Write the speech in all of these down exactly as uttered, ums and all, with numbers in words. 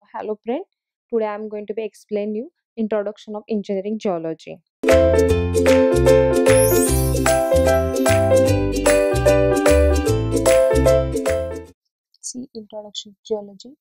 Hello friend. Today I am going to be explain you introduction of engineering geology. See introduction to geology.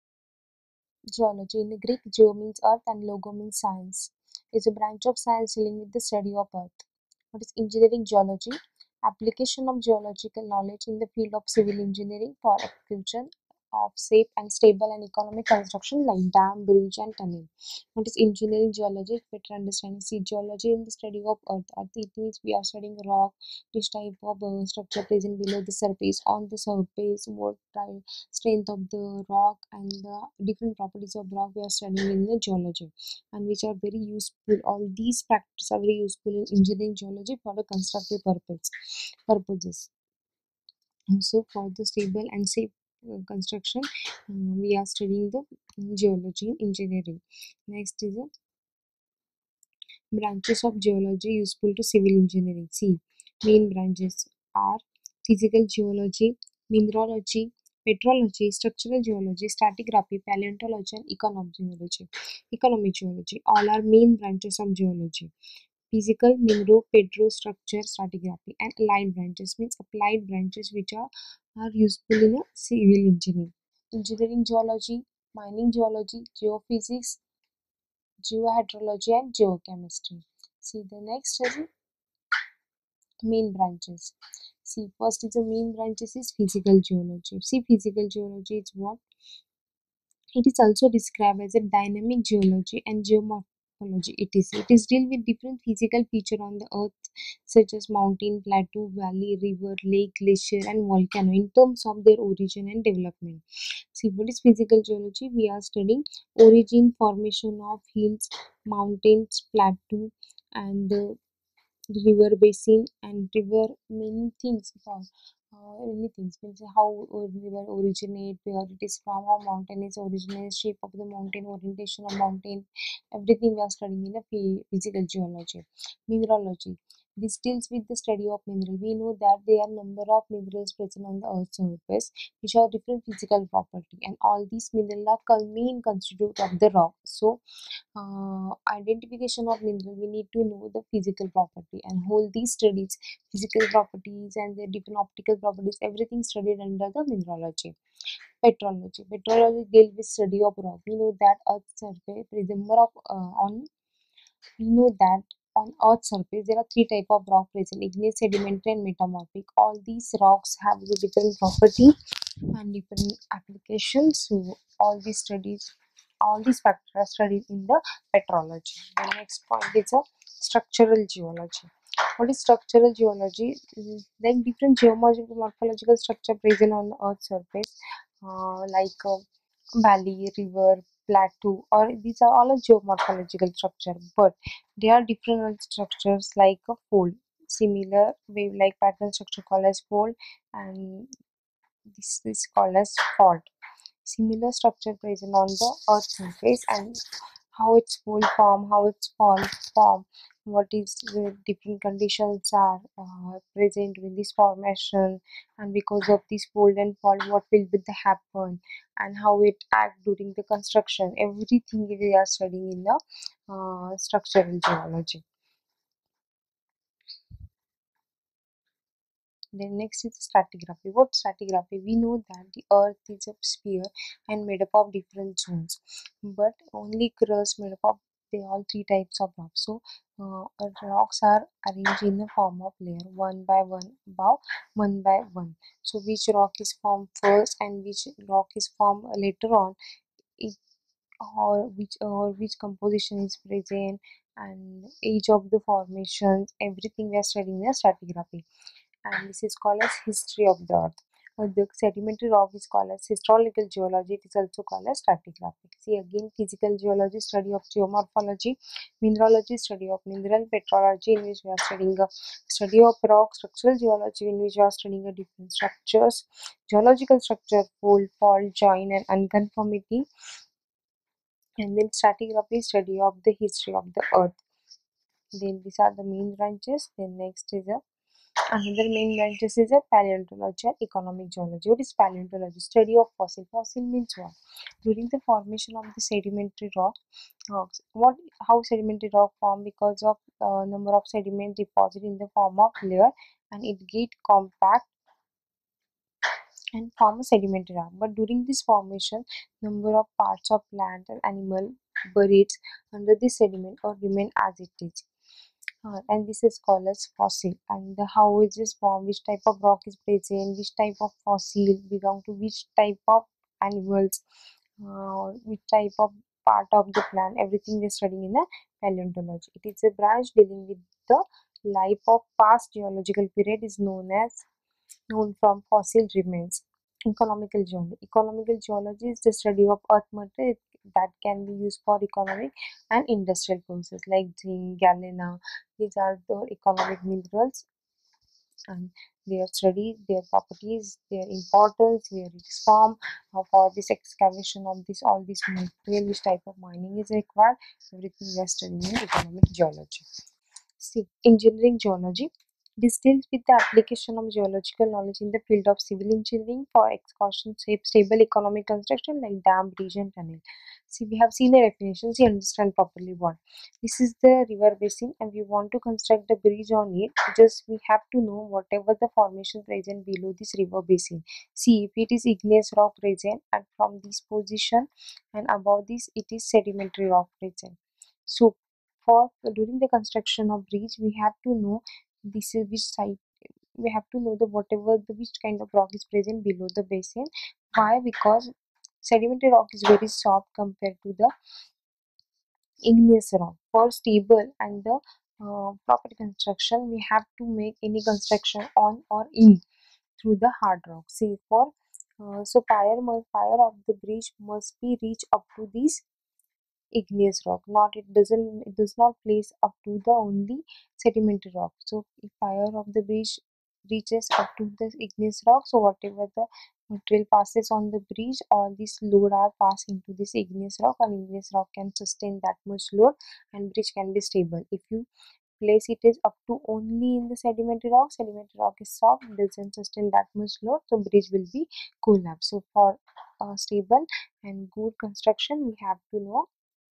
Geology in the Greek, geo means earth and logo means science. Is a branch of science dealing with the study of earth. What is engineering geology? Application of geological knowledge in the field of civil engineering for execution of safe and stable and economic construction like dam, bridge, and tunnel. What is engineering geology? Better understanding. See, geology in the study of earth. Earth it means we are studying rock, which type of uh, structure present below the surface. On the surface, what type strength of the rock and the different properties of rock we are studying in the geology, and which are very useful. All these factors are very useful in engineering geology for the constructive purpose purposes. And so for the stable and safe uh, construction, uh, we are studying the geology in engineering. Next is the branches of geology useful to civil engineering. See, main branches are physical geology, mineralogy, petrology, structural geology, stratigraphy, paleontology, and economic geology. Economic geology. All are main branches of geology. Physical, mineral, petro, structure, stratigraphy, and allied branches means applied branches which are, are useful in a civil engineering. Engineering geology, mining geology, geophysics, geohydrology, and geochemistry. See the next is main branches. See, first is the main branches is physical geology. See, physical geology is what? It is also described as a dynamic geology and geomorphology. It is it is deal with different physical feature on the earth such as mountain, plateau, valley, river, lake, glacier, and volcano in terms of their origin and development. See, what is physical geology? We are studying origin, formation of hills, mountains, plateau, and the river basin and river many things for uh, many things means how a river originate, where it is from, how mountain is originate, shape of the mountain, orientation of mountain, everything we are studying in a phy- physical geology. Mineralogy, this deals with the study of mineral. We know that there are number of minerals present on the earth's surface which have different physical property, and all these minerals are called main constitute of the rock. So uh, identification of mineral, we need to know the physical property, and whole these studies, physical properties and the different optical properties, everything studied under the mineralogy. Petrology, petrology deals with study of rock. We know that earth's surface there is a number of uh, on we know that on earth's surface there are three type of rock present: igneous, sedimentary, and metamorphic. All these rocks have a different property and different applications. So all these studies, all these factors are studied in the petrology. The next point is a structural geology. What is structural geology? Mm, Like different geomorphological morphological structure present on the earth's surface, uh, like uh, valley, river, plateau, or these are all a geomorphological structure, but they are different structures like a fold, similar wave like pattern structure called as fold, and this is called as fault. Similar structure present on the earth's surface, and how its fold form, how its fall form, what is the different conditions are uh, present with this formation, and because of this fold and fall, what will be the happen, and how it act during the construction. Everything we are studying in the uh, structural geology. Then next is stratigraphy. What stratigraphy? We know that the earth is a sphere and made up of different zones, but only crust made up of they all three types of rocks. So uh, uh, rocks are arranged in the form of layer one by one above one by one. So which rock is formed first and which rock is formed later on, it, or which or which composition is present, and age of the formations, everything we are studying in stratigraphy, and this is called as history of the earth. Uh, the sedimentary rock is called as historical geology. It is also called as stratigraphy. See again, physical geology, study of geomorphology; mineralogy, study of mineral; petrology, in which we are studying a study of rock; structural geology, in which we are studying a different structures; geological structure, fold, fault, join, and unconformity; and then stratigraphy, study of the history of the earth. Then these are the main branches. Then next is a Another main branches is a paleontology and economic geology. What is paleontology? Study of fossil. Fossil means what? During the formation of the sedimentary rock, rocks. What? How sedimentary rock form? Because of uh, number of sediment deposit in the form of layer, and it get compact and form a sedimentary rock. But during this formation, number of parts of plant and animal buried under the sediment or remain as it is. Uh, and this is called as fossil. And the how is this form, which type of rock is present, which type of fossil belong to which type of animals, uh, which type of part of the plant, everything we are studying in the paleontology. It is a branch dealing with the life of past geological period, is known as known from fossil remains. Economical geology. Economical geology is the study of earth material that can be used for economic and industrial purposes like zinc, galena. These are the economic minerals, and their study, their properties, their importance, where it is formed, uh, for this excavation of this all this material, which type of mining is required. Everything we are studying in economic geology. See, engineering geology. This deals with the application of geological knowledge in the field of civil engineering for excavation, safe, stable economic construction like dam, bridge, and tunnel. See, we have seen the definitions. You understand properly what this is. The river basin, and we want to construct the bridge on it. Just we have to know whatever the formation present below this river basin. See, if it is igneous rock present, and from this position and above this, it is sedimentary rock present. So for during the construction of bridge, we have to know this is which side. We have to know the whatever the which kind of rock is present below the basin. Why? Because sedimentary rock is very soft compared to the igneous rock. For stable and the uh, proper construction, we have to make any construction on or in through the hard rock. See, for uh, so fire must fire of the bridge must be reach up to this igneous rock, not it doesn't it does not place up to the only sedimentary rock. So if fire of the bridge reaches up to the igneous rock, so whatever the material passes on the bridge, all this load are passed into this igneous rock, and igneous rock can sustain that much load, and bridge can be stable. If you place it is up to only in the sedimentary rock, sedimentary rock is soft, doesn't sustain that much load, so bridge will be collapse. So for uh, stable and good construction, we have to know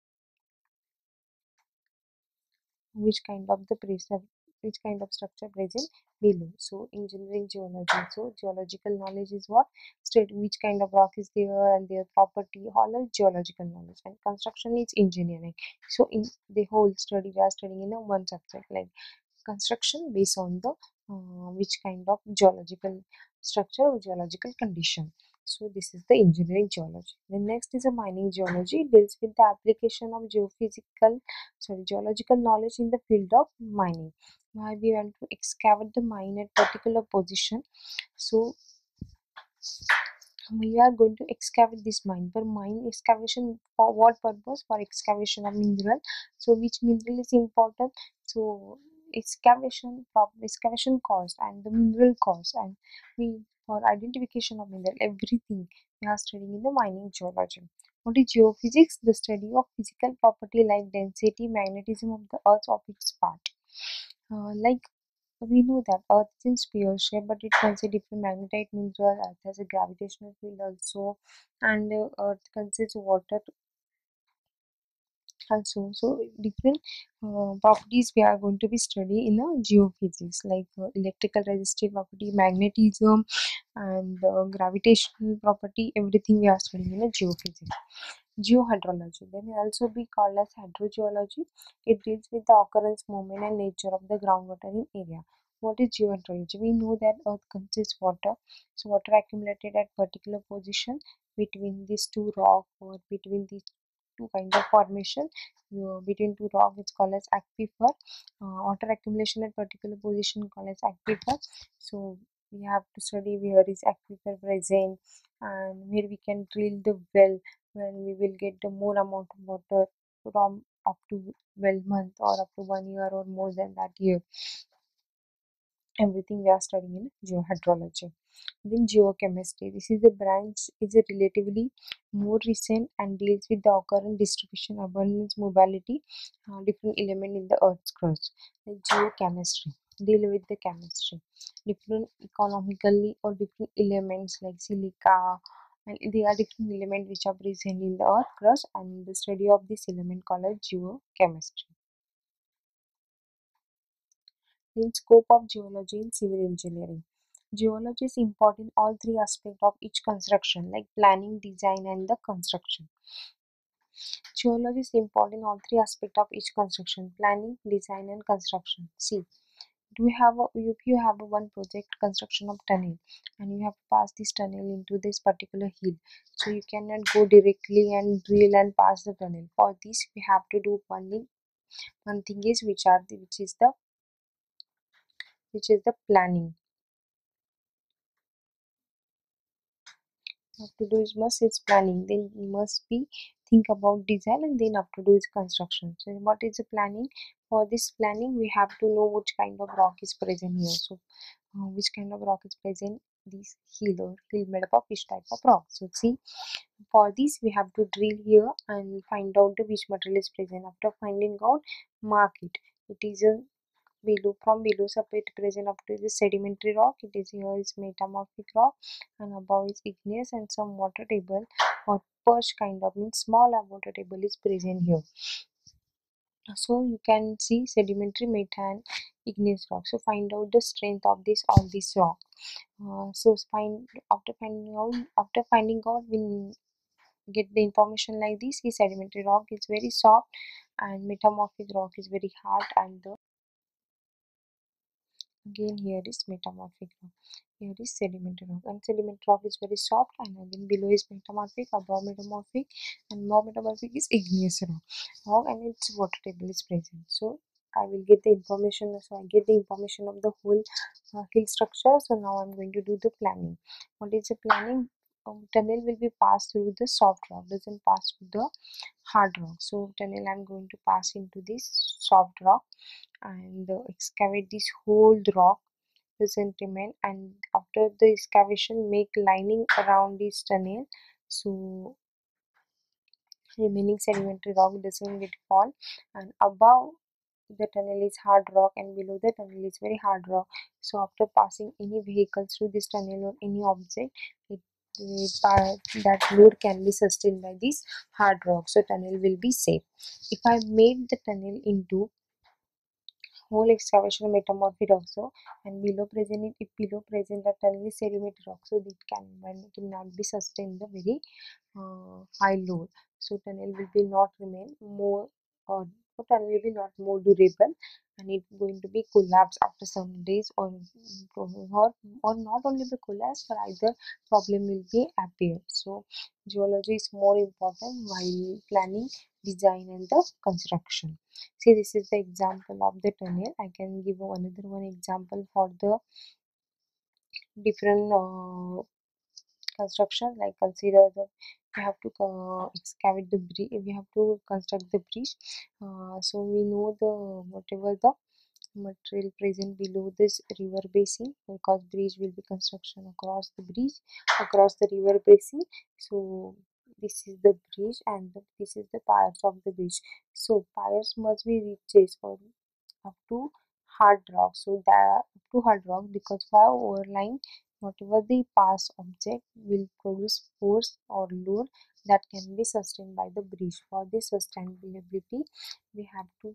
which kind of the preserve which kind of structure present below. So engineering geology, so geological knowledge is what state which kind of rock is there and their property, all are geological knowledge. And construction is engineering. So in the whole study we are studying in a one subject like construction based on the uh, which kind of geological structure or geological condition. So this is the engineering geology. The next is a mining geology. It deals with the application of geophysical, sorry, geological knowledge in the field of mining. Why we want to excavate the mine at particular position. So we are going to excavate this mine. For mine excavation, for what purpose? For excavation of mineral. So which mineral is important? So excavation, proper excavation cost and the mineral cost, and we for identification of mineral, everything we are studying in the mining geology. What is geophysics? The study of physical property like density, magnetism of the earth of its part. Uh, like we know that Earth is in sphere shape, but it consists of different magnetite mineral. Earth has a gravitational field also, and uh, Earth consists of water also. So different uh, properties we are going to be studying in a geophysics, like uh, electrical resistive property, magnetism, and uh, gravitational property. Everything we are studying in a geophysics. Geohydrology, they may also be called as hydrogeology. It deals with the occurrence, movement, and nature of the groundwater in area. What is geohydrology? We know that Earth consists water, so water accumulated at particular position between these two rock or between these two kind of formation. Uh, between two rock, it's called as aquifer. Uh, water accumulation at particular position called as aquifer. So we have to study where is aquifer present and where we can drill the well when we will get the more amount of water from up to twelve month or up to one year or more than that year. Everything we are studying in geohydrology. Then geochemistry. This is a branch is a relatively more recent and deals with the occurrence, distribution, abundance, mobility, uh, different element in the Earth's crust. Like geochemistry. deal with the chemistry. Different economically or different elements like silica, and they are different elements which are present in the earth crust, and the study of this element called as geochemistry. In scope of geology in civil engineering. Geology is important in all three aspects of each construction like planning, design and the construction. Geology is important in all three aspects of each construction: planning, design and construction. See, do you have a, if you have a one project construction of tunnel and you have to pass this tunnel into this particular hill, so you cannot go directly and drill and pass the tunnel. For this we have to do one thing. One thing is which are the, which is the which is the planning. Have to do is must is planning, then must be think about design, and then have to do is construction. So what is the planning? For this planning we have to know which kind of rock is present here. So uh, which kind of rock is present this hill, or hill made up of which type of rock. So see, for this we have to drill here and find out the which material is present. After finding out, mark it. It is a below, from below separate present up to the sedimentary rock. It is here is metamorphic rock, and above is igneous, and some water table or perch kind of means small water table is present here. So you can see sedimentary, meta and igneous rock. So find out the strength of this all this rock. Uh, so find after finding out after finding out we get the information like this. Is sedimentary rock is very soft and metamorphic rock is very hard, and the again here is metamorphic rock. Here is sedimentary rock, and sedimentary rock is very soft, and again below is metamorphic, above metamorphic, and more metamorphic is igneous rock. rock and its water table is present. So I will get the information. So I get the information of the whole uh, hill structure. So now I'm going to do the planning. What is the planning? Um, tunnel will be passed through the soft rock, doesn't pass through the hard rock. So tunnel I'm going to pass into this soft rock and uh, excavate this whole rock doesn't remain, and after the excavation make lining around this tunnel, so remaining sedimentary rock doesn't get fall, and above the tunnel is hard rock and below the tunnel is very hard rock. So after passing any vehicles through this tunnel or any object, it, it uh, that load can be sustained by this hard rock, so tunnel will be safe. If I made the tunnel into whole excavation metamorphic rock, so and below present it if below present the tunnel is sedimentary rock, so it can it cannot be sustained the very uh, high load. So tunnel will be not remain more, or or tunnel will be not more durable, and it going to be collapse after some days, or or, or not only the collapse but either problem will be appear. So geology is more important while planning, design and the construction. See, this is the example of the tunnel. I can give another one example for the different uh, construction. Like consider the we have to uh, excavate the bridge. We have to construct the bridge. Uh, so we know the whatever the material present below this river basin, because bridge will be construction across the bridge across the river basin. So this is the bridge, and the, this is the piers of the bridge. So piers must be reaches for up to hard rock. So that up to hard rock, because while overlying whatever the pass object will produce force or load that can be sustained by the bridge. For this sustainability, we have to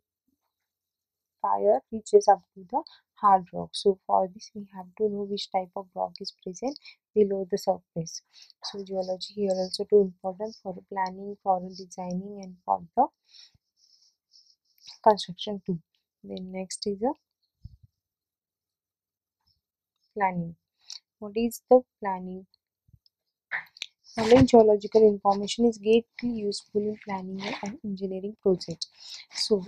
fire reaches up to the hard rock. So for this we have to know which type of rock is present below the surface. So geology here also too important for planning, for designing and for the construction too. Then next is the planning. What is the planning? Following geological information is greatly useful in planning and engineering projects. So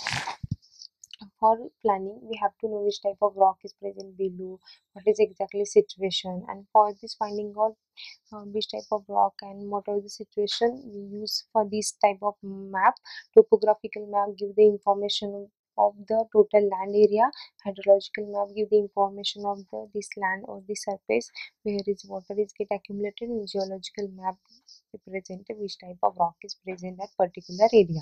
for planning we have to know which type of rock is present below, what is exactly situation, and for this finding out uh, which type of rock and what are the situation we use for this type of map. Topographical map give the information of the total land area. Hydrological map give the information of the this land or the surface where is water is get accumulated, and geological map represent which type of rock is present at particular area.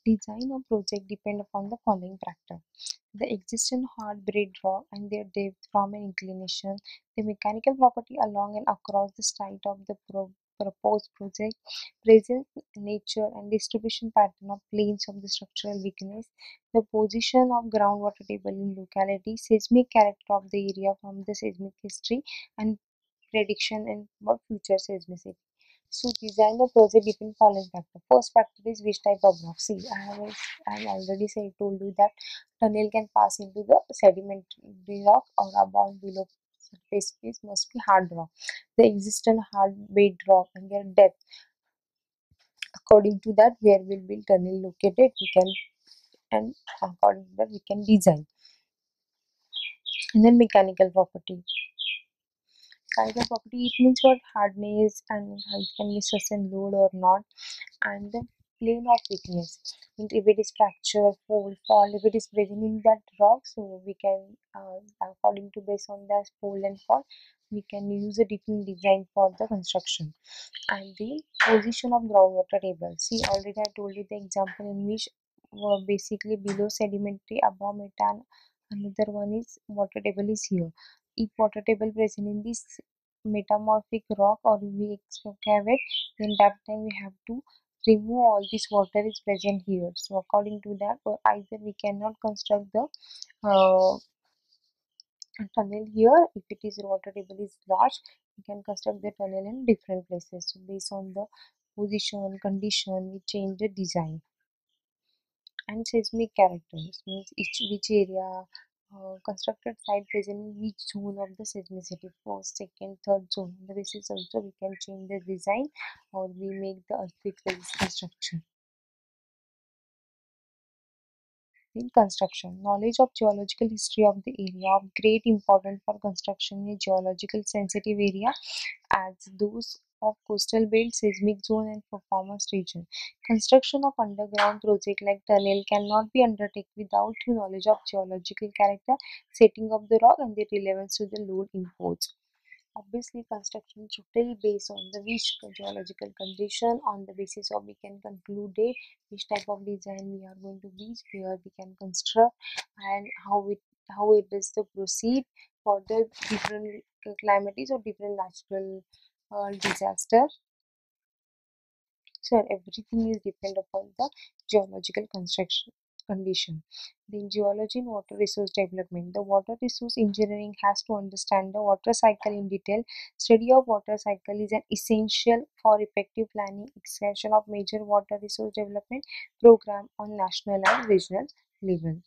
Design of project depend upon the following factor: the existing hard bedrock and their depth from an inclination, the mechanical property along and across the site of the pro- proposed project, present nature and distribution pattern of planes of the structural weakness, the position of groundwater table in locality, seismic character of the area from the seismic history, and prediction and about future seismicity. So design the project depend following factor. First factor is which type of rock. See, I have I have already said told you that tunnel can pass into the sedimentary rock or above and below surface space must be hard rock. The existing hard bed rock and their depth. According to that, where will be tunnel located, we can and according to that we can design. And then mechanical property. Mechanical property it means what hardness and how it can be sustain load or not, and the plane of weakness means if it is fracture, fold, fall, if it is present in that rock, so we can uh, according to based on the fold and fall, we can use a different design for the construction. And the position of groundwater table. See, already I told you the example in which uh, basically below sedimentary, above methane, another one is water table is here. If water table present in this metamorphic rock or we excavate, then that time we have to remove all this water is present here. So according to that, or either we cannot construct the uh, tunnel here. If it is water table is large, we can construct the tunnel in different places. So based on the position condition, we change the design. And seismic characters means each which area uh, constructed site present in which zone of the seismicity, first, second, third zone. On the basis also we can change the design or we make the earthquake resistant structure. In construction, knowledge of geological history of the area of great importance for construction in a geological sensitive area as those of coastal belt, seismic zone and performance region. Construction of underground project like tunnel cannot be undertaken without the knowledge of geological character, setting of the rock and the relevance to the load imposed. Obviously, construction is totally based on the which geological condition. On the basis of we can conclude it, which type of design we are going to be, where we can construct, and how it how it is to proceed for the different climates or different natural uh, disaster. So everything is depend upon the geological construction condition. The geology and water resource development. The water resource engineering has to understand the water cycle in detail. Study of water cycle is an essential for effective planning, execution of major water resource development program on national and regional level.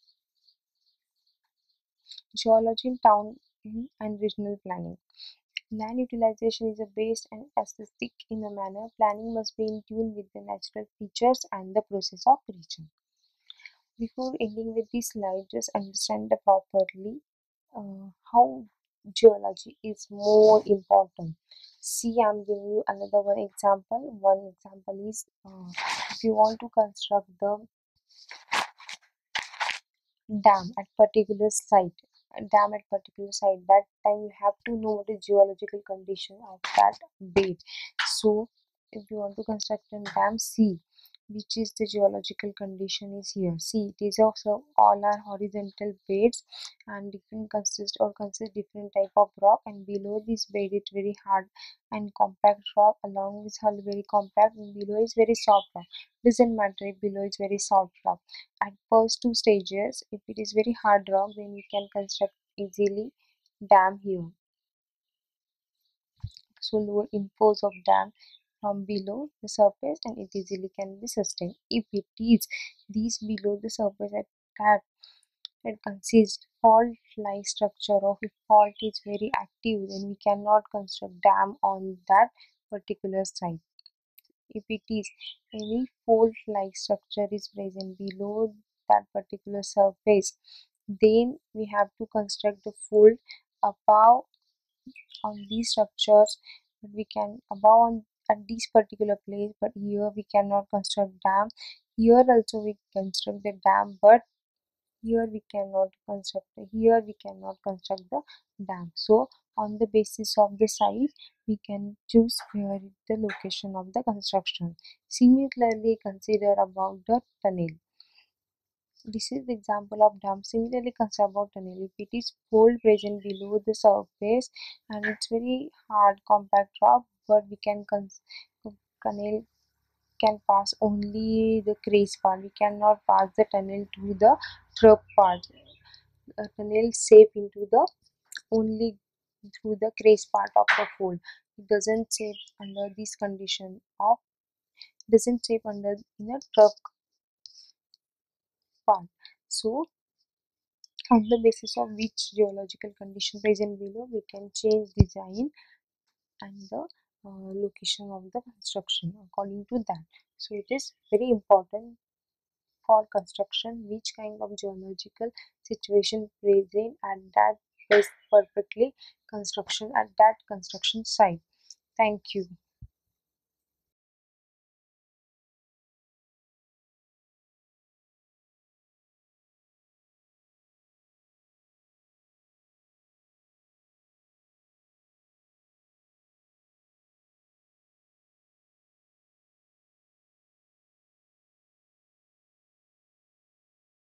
Geology in town mm, and regional planning. Land utilization is a based and aesthetic in a manner. Planning must be in tune with the natural features and the process of region. Before ending with this slide, just understand the properly uh, how geology is more important. See, I'm giving you another one example. One example is uh, if you want to construct the dam at particular site, a dam at particular site, that time you have to know what is geological condition of that bed. So if you want to construct a dam, see which is the geological condition is here. See, it is also all are horizontal beds and different consist or consist different type of rock, and below this bed it's very hard and compact rock, along is hull very compact and below is very soft rock. Doesn't matter if below is very soft rock. At first two stages, if it is very hard rock, then we can construct easily dam here. So lower inflows of dam from below the surface and it easily can be sustained. If it is these below the surface at that it consists fault like structure, or if fault is very active, then we cannot construct dam on that particular site. If it is any fault like structure is present below that particular surface, then we have to construct the fold above on these structures, but we can above on at this particular place, but here we cannot construct dam. Here also we construct the dam, but here we cannot construct here we cannot construct the dam. So on the basis of the site, we can choose where is the location of the construction. Similarly, consider about the tunnel. This is the example of dam. Similarly, consider about tunnel. If it is fold present below the surface and it's very hard, compact rock, but we can cons- tunnel can pass only the crease part. We cannot pass the tunnel to the trough part. A tunnel safe into the only through the crease part of the fold. It doesn't safe under this condition of doesn't safe under in a trough part. So on the basis of which geological condition present below, we can change design and the uh, location of the construction according to that. So it is very important for construction which kind of geological situation present at that best perfectly construction at that construction site. Thank you.